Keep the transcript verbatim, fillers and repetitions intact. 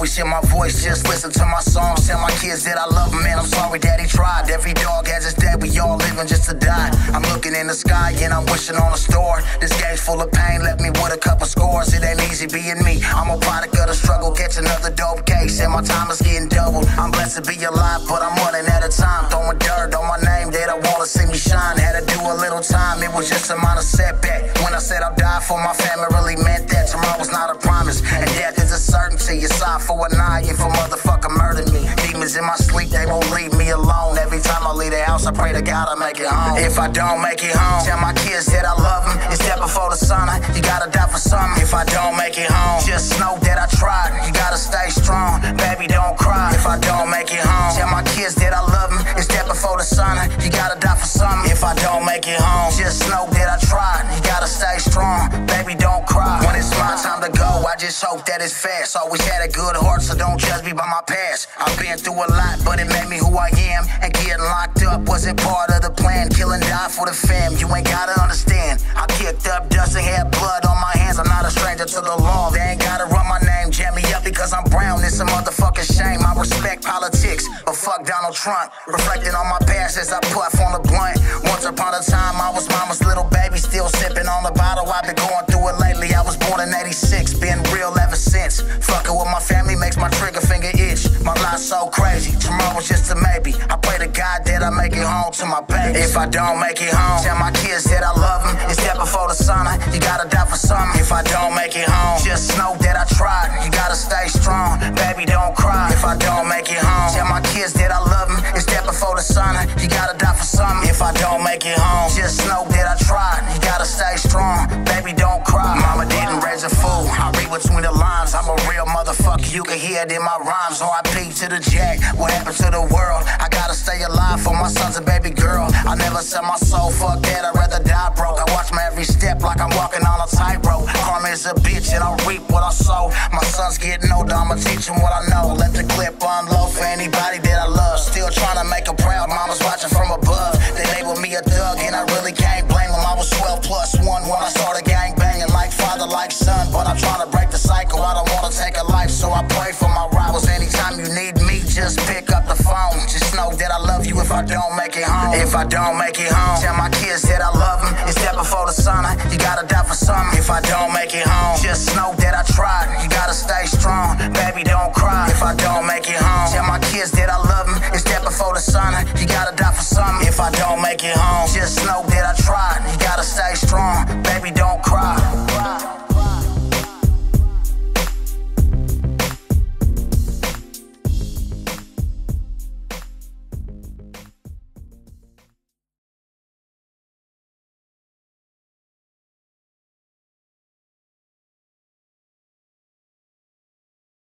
always hear my voice, just listen to my songs. Tell my kids that I love them, man, I'm sorry daddy tried. Every dog has its day, we all living just to die. I'm looking in the sky and I'm wishing on a star. This game's full of pain, left me with a couple scores. It ain't easy being me, I'm a product of the struggle. Catch another dope case and my time is getting doubled. I'm blessed to be alive, but I'm running at a time. Throwing dirt on my name, they don't wanna see me shine. Had to do a little time, it was just a minor setback. When I said I'll die for my family, really meant that. Tomorrow's not a promise, and death is a certainty. It's eye for an eye if a motherfucker murdered me. Demons in my sleep, they won't leave me alone. Every time I leave the house, I pray to God I make it home. If I don't make it home, tell my kids that I love them. It's death before the sun, you gotta die for something. If I don't make it home, just know that I tried. You gotta stay strong, baby, don't cry. If I don't make it home, tell my kids that I love them. It's death before the sun, you gotta die for something. If I don't make it home, just know that I tried. You gotta stay strong, baby, don't cry. When it's my time to go, I just hope that it's fast. Always had a good heart, so don't judge me by my past. I've been through a lot, but it made me who I am. And getting locked up wasn't part of the plan. Kill and die for the fam, you ain't gotta understand. I kicked up dust and had blood on my hands. I'm not a stranger to the law, they ain't gotta run my name. Jam me up because I'm brown, it's a motherfucking shame. I respect politics, but fuck Donald Trump. Reflecting on my past as I puff on the blunt. Once upon a time, I was mama's little baby, still sipping on the bottle. I've been going through it lately. I was born in eighty-six, been real ever since. Fucking with my family makes my trigger finger itch. My life's so crazy, tomorrow's just a maybe. I pray to God that I make it home to my baby. If I don't make it home, tell my kids that I love them. It's death before the sun, you gotta die for something. If I don't make it home, just know that I tried. You gotta stay strong, baby, don't cry. If I don't make it home, tell my kids that I love them. It's death before the sun, you gotta die for something. If I don't make it home, just know that I tried. You gotta stay strong, baby, don't cry. Mama didn't raise a fool, I read between the lines. I'm a real motherfucker, you can hear it in my rhymes. R I P to the jack, what happened to the world? I gotta stay alive for my sons and baby girl. I never sell my soul, fuck that, I'd rather die broke. I watch my every step like I'm walking on a tightrope. Karma is a bitch and I reap what I sow. My son's getting older, I'ma teach him what I know. Let the clip unload for anybody that I love. Still trying to make her proud, mama's watching from above. They label me a thug and I really can't blame them. I was twelve plus one when I started gang banging. Like father, like son, but I'm trying to break the cycle. I don't wanna take a life, so I pray for my rivals. Anytime you need me, just pick up the phone. Just know that I love you if I don't make it home. If I don't make it home, tell my kids that I love them. It's death before the sun, you gotta die for something. If I don't make it home, just know that